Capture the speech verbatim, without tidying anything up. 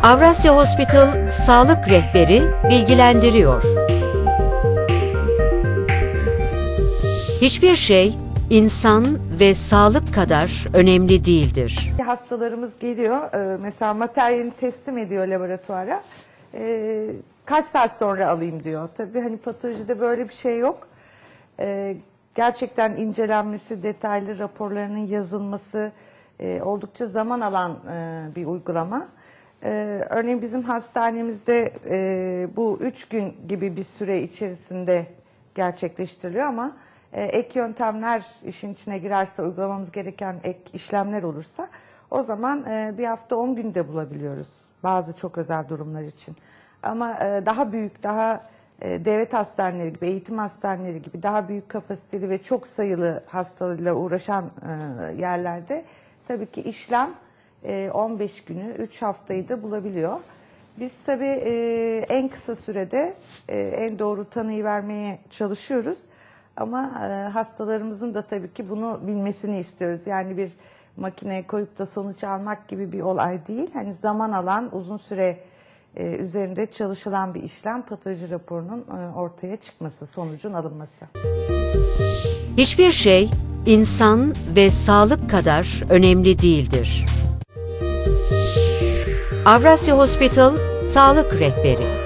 Avrasya Hospital Sağlık Rehberi bilgilendiriyor. Hiçbir şey insan ve sağlık kadar önemli değildir. Hastalarımız geliyor, mesela materyalini teslim ediyor laboratuvara. Kaç saat sonra alayım diyor. Tabii hani patolojide böyle bir şey yok. Gerçekten incelenmesi, detaylı raporlarının yazılması oldukça zaman alan bir uygulama. Örneğin bizim hastanemizde bu üç gün gibi bir süre içerisinde gerçekleştiriliyor ama ek yöntemler işin içine girerse, uygulamamız gereken ek işlemler olursa o zaman bir hafta on günde bulabiliyoruz bazı çok özel durumlar için. Ama daha büyük, daha devlet hastaneleri gibi, eğitim hastaneleri gibi daha büyük kapasiteli ve çok sayılı hastalarla uğraşan yerlerde tabii ki işlem on beş günü, üç haftayı da bulabiliyor. Biz tabii en kısa sürede en doğru tanıyı vermeye çalışıyoruz. Ama hastalarımızın da tabii ki bunu bilmesini istiyoruz. Yani bir makineye koyup da sonuç almak gibi bir olay değil. Hani zaman alan, uzun süre üzerinde çalışılan bir işlem, patoloji raporunun ortaya çıkması, sonucun alınması. Hiçbir şey insan ve sağlık kadar önemli değildir. Avrasya Hospital Sağlık Rehberi.